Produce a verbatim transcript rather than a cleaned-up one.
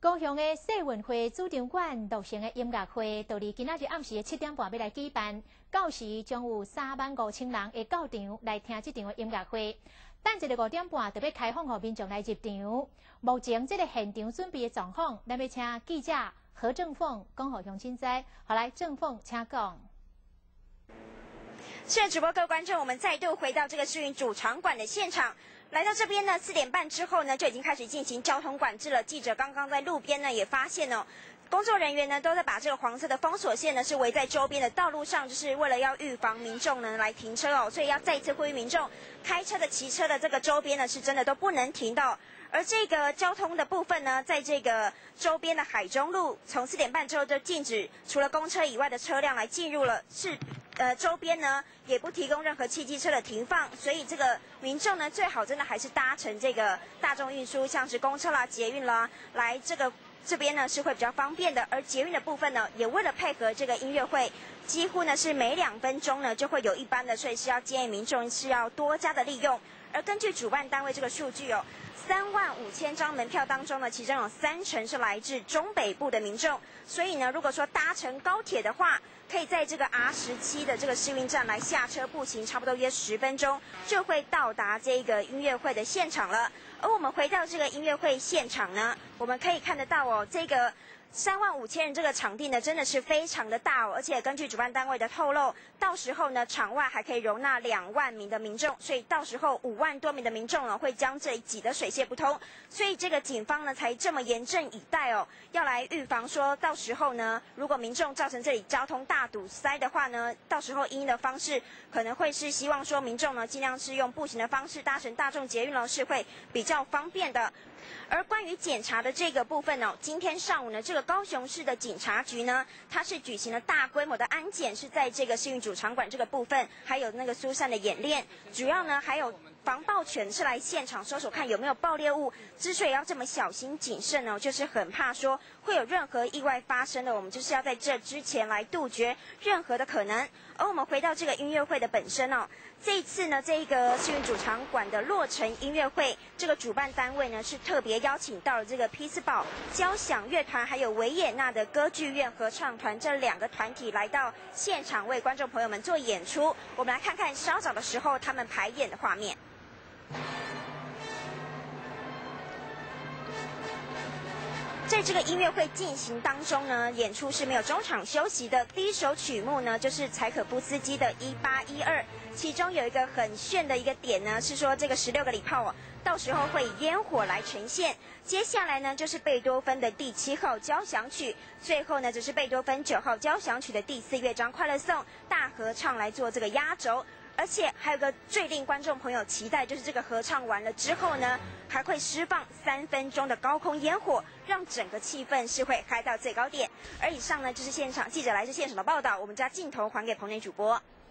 高雄的世运会主场馆落成的音乐会，就伫今仔日暗时的七点半要来举办，到时将有三万五千人会到场来听这场的音乐会。等一个五点半就要开放给民众来入场。目前这个现场准备的状况，咱要请记者何正凤讲互乡亲知。好，来正凤，请讲。 现在直播各位观众，我们再度回到这个世运主场馆的现场。来到这边呢，四点半之后呢，就已经开始进行交通管制了。记者刚刚在路边呢，也发现哦，工作人员呢都在把这个黄色的封锁线呢是围在周边的道路上，就是为了要预防民众呢来停车哦，所以要再一次呼吁民众，开车的、骑车的这个周边呢是真的都不能停的。 而这个交通的部分呢，在这个周边的海中路，从四点半之后就禁止除了公车以外的车辆来进入了。是，呃，周边呢也不提供任何汽机车的停放，所以这个民众呢最好真的还是搭乘这个大众运输，像是公车啦、捷运啦，来这个这边呢是会比较方便的。而捷运的部分呢，也为了配合这个音乐会，几乎呢是每两分钟呢就会有一班的，所以是要建议民众是要多加的利用。而根据主办单位这个数据哦。 三万五千张门票当中呢，其中有三成是来自中北部的民众，所以呢，如果说搭乘高铁的话，可以在这个 R 十七的这个试运站来下车步行，差不多约十分钟就会到达这个音乐会的现场了。而我们回到这个音乐会现场呢，我们可以看得到哦，这个。 三万五千人这个场地呢，真的是非常的大哦，而且根据主办单位的透露，到时候呢，场外还可以容纳两万名的民众，所以到时候五万多名的民众呢，会将这里挤得水泄不通，所以这个警方呢才这么严阵以待哦，要来预防说到时候呢，如果民众造成这里交通大堵塞的话呢，到时候因应的方式可能会是希望说民众呢尽量是用步行的方式搭乘大众捷运呢，是会比较方便的。 而关于检查的这个部分呢、哦，今天上午呢，这个高雄市的警察局呢，它是举行了大规模的安检，是在这个世运主场馆这个部分，还有那个苏珊的演练，主要呢还有防暴犬是来现场搜索看有没有爆裂物。之所以要这么小心谨慎呢，就是很怕说会有任何意外发生的，我们就是要在这之前来杜绝任何的可能。而我们回到这个音乐会的本身哦。 这一次呢，这一个世运主场馆的落成音乐会，这个主办单位呢是特别邀请到了这个匹兹堡交响乐团，还有维也纳的歌剧院合唱团这两个团体来到现场为观众朋友们做演出。我们来看看稍早的时候他们排演的画面。 在这个音乐会进行当中呢，演出是没有中场休息的。第一首曲目呢，就是柴可夫斯基的《一八一二》，其中有一个很炫的一个点呢，是说这个十六个礼炮哦，到时候会以烟火来呈现。接下来呢，就是贝多芬的第七号交响曲，最后呢，则是贝多芬九号交响曲的第四乐章《快乐颂》大合唱来做这个压轴。 而且还有个最令观众朋友期待，就是这个合唱完了之后呢，还会释放三分钟的高空烟火，让整个气氛是会开到最高点。而以上呢，就是现场记者来自现场的报道，我们将镜头还给棚内主播。